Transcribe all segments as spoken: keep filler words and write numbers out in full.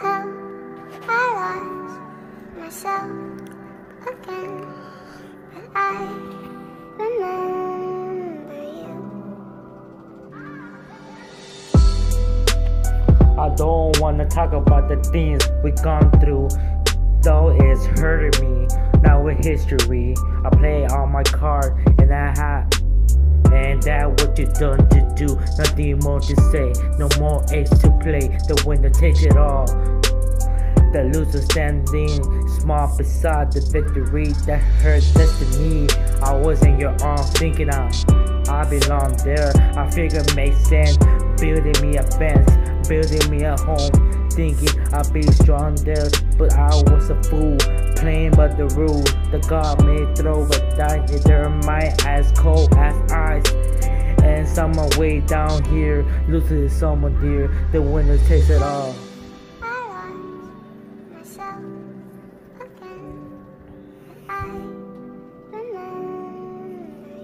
how I lost myself again, but I remember you. I don't wanna talk about the things we gone through, though it's hurting me. Now with history, I play on my card and I have. And that what you done to do, nothing more to say, no more ace to play, the winner takes it all. The loser standing small beside the victory that hurt destiny. I was in your arms thinking I, I belong there. I figure it makes sense, building me a fence, building me a home, thinking I'd be strong there, but I was a fool, playing by the rules. The God may throw a die, it turned my as cold as ice. And someone way down here loses someone dear, the winner takes it all. I lost myself again, but I remember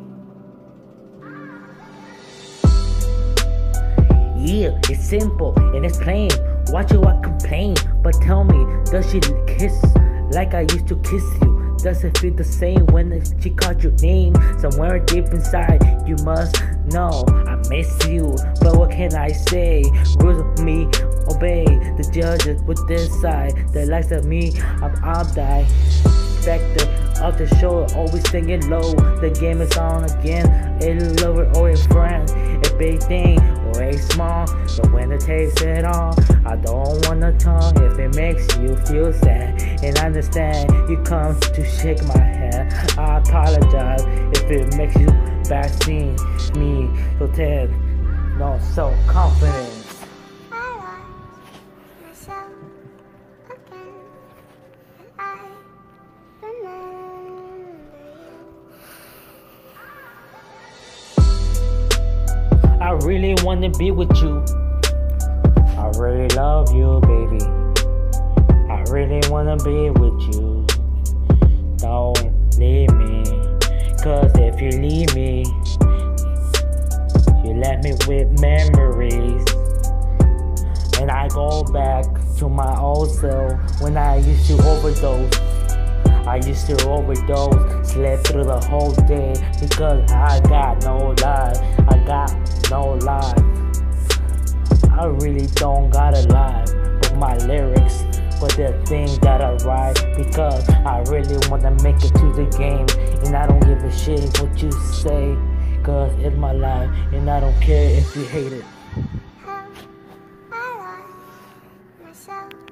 you. Yeah, it's simple and it's plain. Watch you I complain, but tell me, does she kiss like I used to kiss you? Does it feel the same when she called your name? Somewhere deep inside, you must know I miss you. But what can I say? Rules of me obey. The judges with this side, the likes of me, I'm out die. Spectre of the show, always singing low. The game is on again. A lover or a friend, a big thing or a small, but when it takes it all, I don't wanna talk if it makes you feel sad. And I understand you come to shake my hand. I apologize if it makes you bad seeing me. So Ted, no self-confidence. I lost myself again, and I remember you. I really wanna be with you. I really love you, baby. I really wanna be with you. Don't leave me, cause if you leave me, you left me with memories. And I go back to my old self when I used to overdose. I used to overdose, slept through the whole day because I got no life. I got no life. I really don't got a life, but my lyrics, but the things that I write, because I really wanna make it to the game, and I don't give a shit what you say, cause it's my life, and I don't care if you hate it. How I lost myself